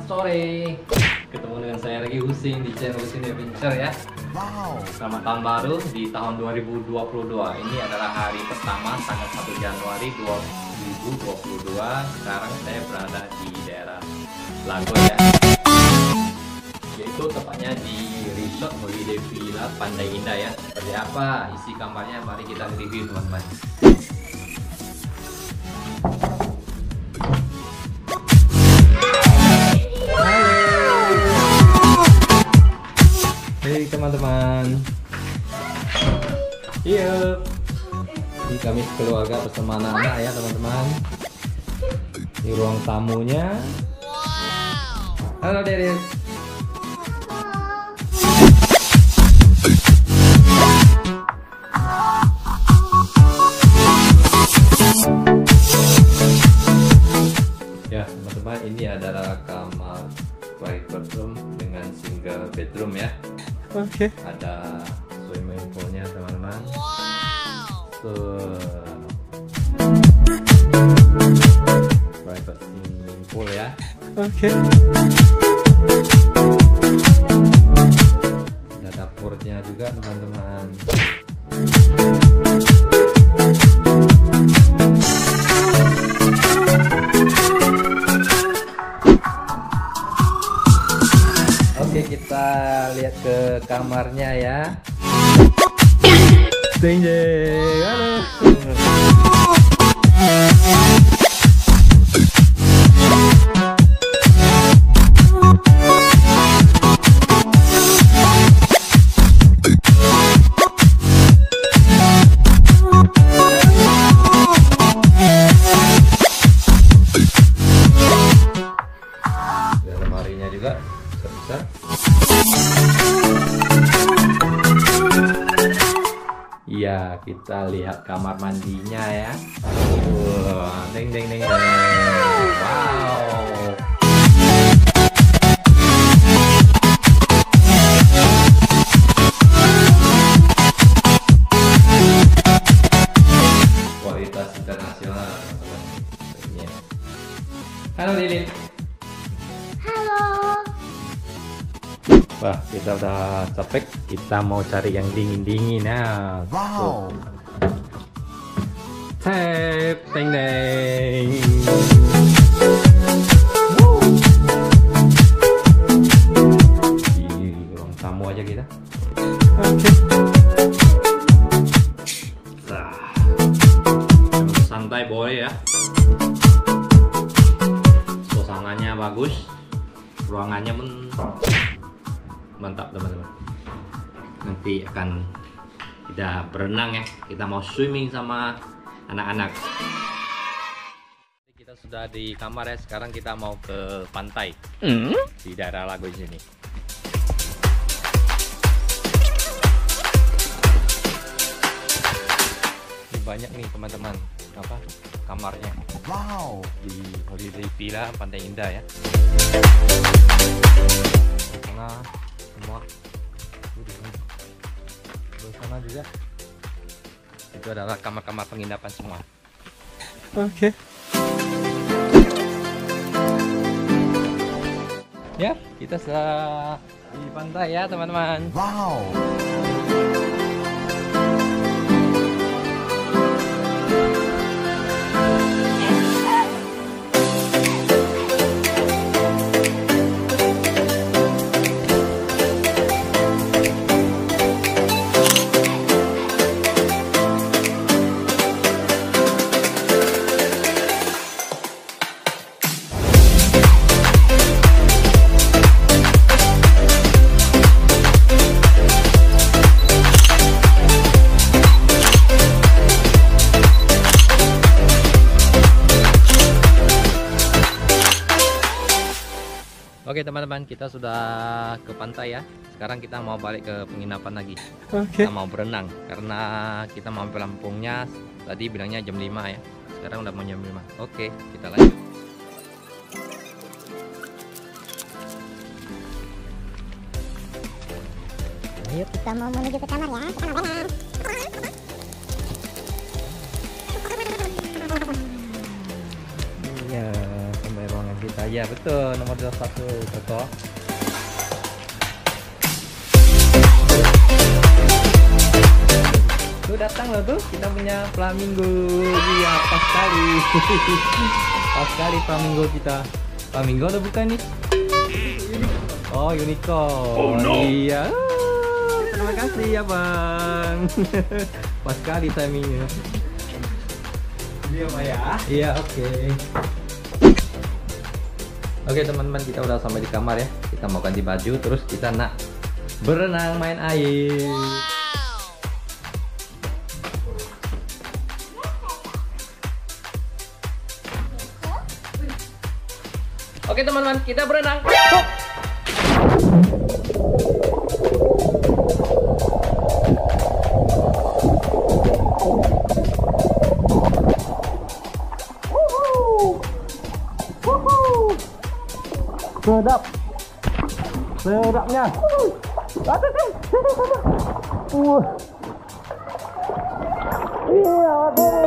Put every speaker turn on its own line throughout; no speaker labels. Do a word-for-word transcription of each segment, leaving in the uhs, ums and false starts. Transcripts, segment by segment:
Selamat sore. Ketemu dengan saya lagi Husin di channel Husin Adventure ya.
Wow.
Selamat tahun baru di tahun dua ribu dua puluh dua. Ini adalah hari pertama tanggal satu Januari dua ribu dua puluh dua. Sekarang saya berada di daerah Lago ya. Yaitu tepatnya di Resort Holiday Villa Pantai Indah ya. Seperti apa isi kamarnya, mari kita review teman-teman. Hei teman-teman. Iya. Ini kami keluarga bersama anak-anak ya teman-teman. Di ruang tamunya. Halo Deris. Ya teman-teman, ini adalah kamar private room dengan single bedroom ya.
Oke. Okay.
Ada swimming poolnya teman-teman. Wow. Tuh. Private swimming pool ya.
Oke. Okay.
Ada dapurnya juga teman-teman. Oke, kita lihat ke kamarnya ya.
Ding ding. Halo.
Ada lemarinya juga besar. Iya, kita lihat kamar mandinya ya. Wah, deng deng deng deng. Wow. Kualitas internasional teman-teman. Ini. Halo Lilin. Wah, kita udah capek. Kita mau cari yang dingin-dingin ya.
Wow.
Tap, teng teng. Di ruang tamu aja kita.
Oke.
Nah, santai boleh ya. Suasananya bagus, ruangannya pun mantap teman-teman. Nanti akan kita berenang ya, kita mau swimming sama anak-anak. Kita sudah di kamar ya, sekarang kita mau ke pantai mm? di daerah Lago sini. Ini banyak nih teman-teman, apa kamarnya.
Wow.
Di Holiday Villa Pantai Indah ya. Sana semua di sana juga itu adalah kamar-kamar penginapan semua.
Oke. Okay.
Ya, kita sudah di pantai ya teman-teman.
Wow.
Oke teman-teman, kita sudah ke pantai ya. Sekarang kita mau balik ke penginapan lagi.
Oke. Okay.
Kita mau berenang karena kita mau pelampungnya tadi bilangnya jam lima ya. Sekarang udah mau jam lima. Oke, kita lanjut.
Yuk kita mau menuju ke kamar ya. Kita mau berenang.
Iya, sampai ruangan kita. Iya betul, nomor dua puluh satu betul. Tuh datang loh tuh, kita punya flamingo. Iya pas sekali. Pas sekali flamingo kita. Flamingo atau bukan nih? Oh unicorn. Oh no. Iya. Terima kasih ya bang. Pas sekali timingnya. Iya Pak ya. Iya oke. Okay. Oke okay, teman-teman, kita udah sampai di kamar ya. Kita mau ganti baju, terus kita nak berenang main air. Oke okay, teman-teman, kita berenang. Hop. Sedap, sedapnya. Uh. Iya.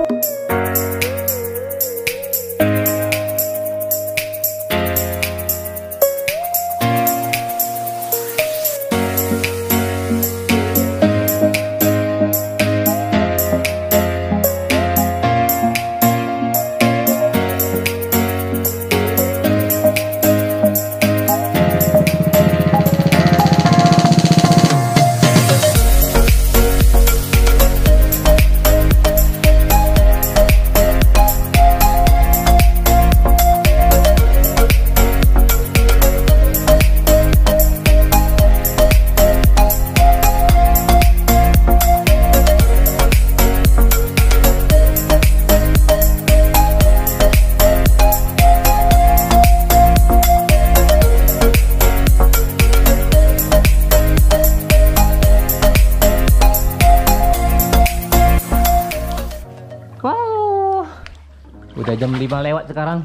Udah jam lima lewat sekarang.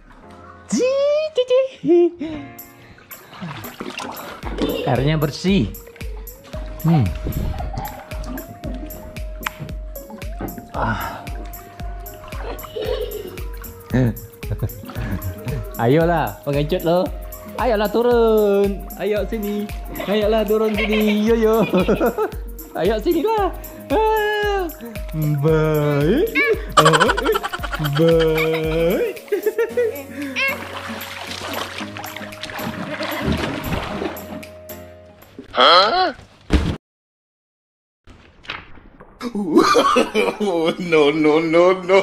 Airnya bersih. Hmm. Ah. Ayolah, pengecut lo. Ayolah turun. Ayo sini. Ayolah turun sini. Yo yo. Ayo sini lah. Ah. Baik. Baik.
Hah? No no no no.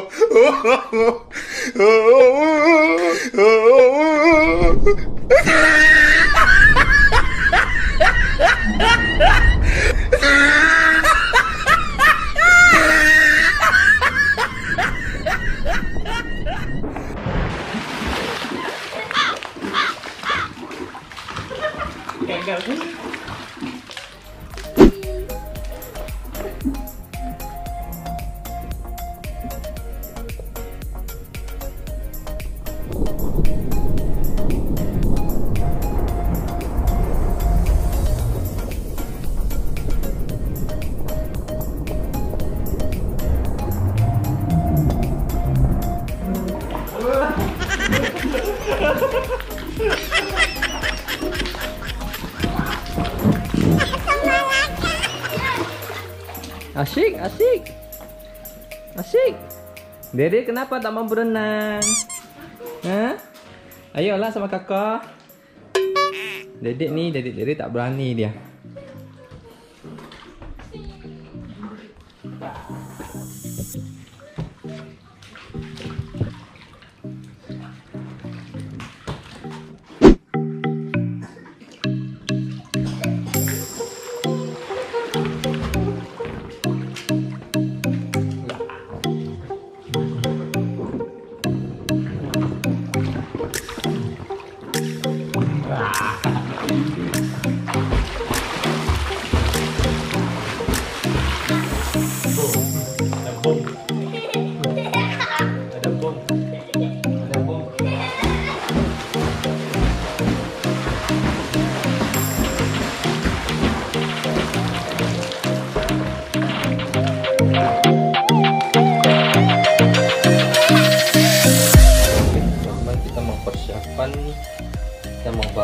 Asyik, asyik, asyik. Dede kenapa tak mau berenang? Hah? Ayolah sama kakak. Dedek nih, dedek dedek tak berani dia.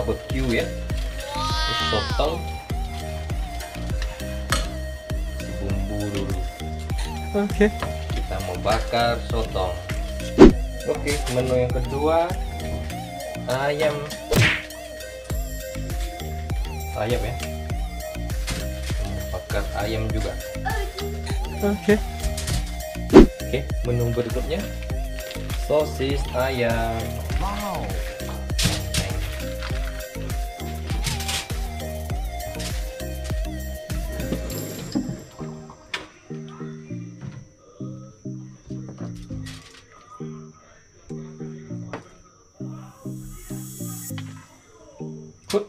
barbecue ya. Terus sotong. Bumbu dulu.
Oke.
Kita mau bakar sotong. Oke, menu yang kedua ayam. Ayam ya. Bakar ayam juga.
Oke.
Oke, menu berikutnya sosis ayam.
Wow.
Hut.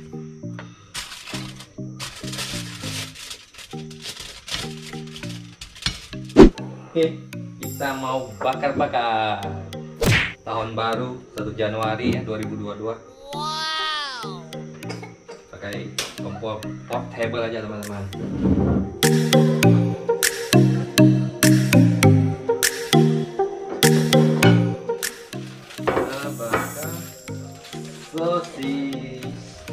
Oke, kita mau bakar-bakar tahun baru satu Januari ya dua ribu dua puluh dua. Wow. Pakai kompor portable aja teman-teman. Kita bakar sosis.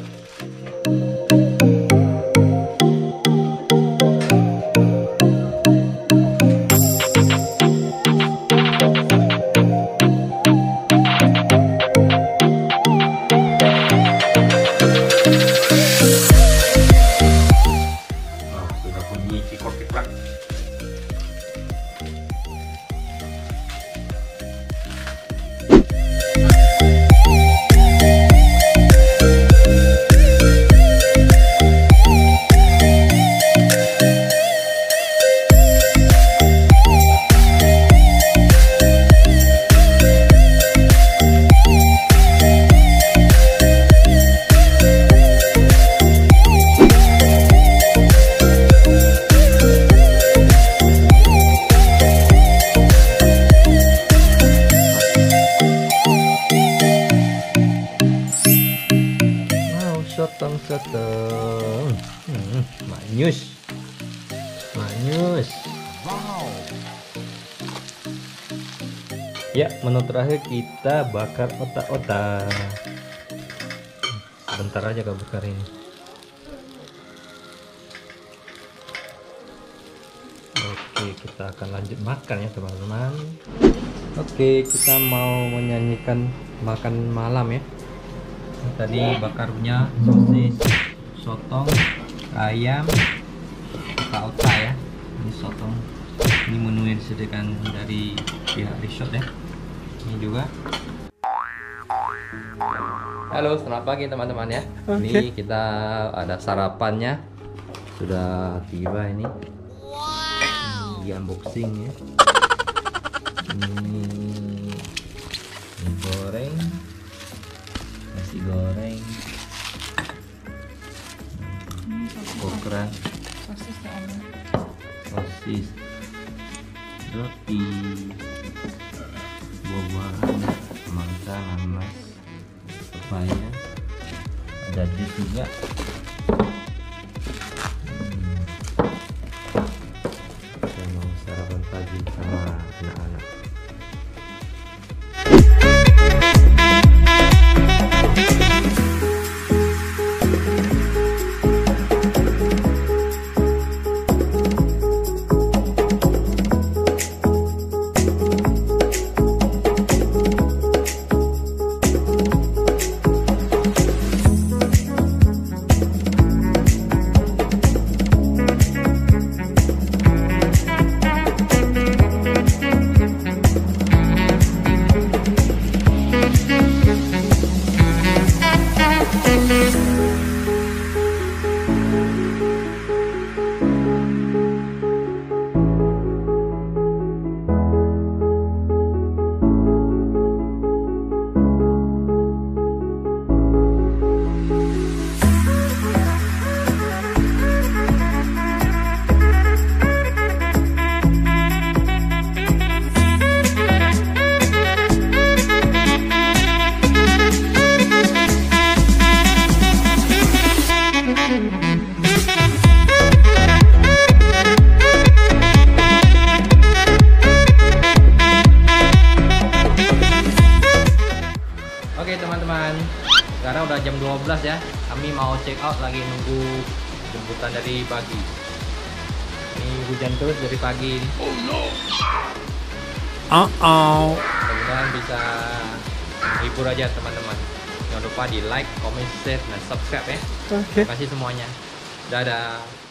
Sotong sotong, hmm, manyus, manyus.
Wow.
Ya, menu terakhir kita bakar otak-otak. Bentar aja kau bakar ini. Oke, kita akan lanjut makan ya teman-teman. Oke, kita mau menyanyikan makan malam ya. Tadi bakarnya sosis, sotong, ayam, otak-otak ya. Ini sotong. Ini menu yang disediakan dari pihak resort ya. Ini juga. Halo, selamat pagi teman-teman ya.
Oke.
Ini kita ada sarapannya. Sudah tiba ini. Wow. Di unboxing ya. Ini, ini goreng. Nasi goreng, okra, sosis, roti, buah-buahan, mangga, nanas, pepaya, ada jus juga. Hmm. Kita mau sarapan pagi sama anak-anak. sekarang udah jam dua belas ya. Kami mau check out lagi, nunggu jemputan dari pagi. Ini hujan terus dari pagi ini.
Oh no.
Uh-oh.
Mudah-mudahan bisa menghibur aja teman-teman. Jangan lupa di like, comment, share, dan subscribe ya.
Okay.
Terima kasih semuanya. Dadah.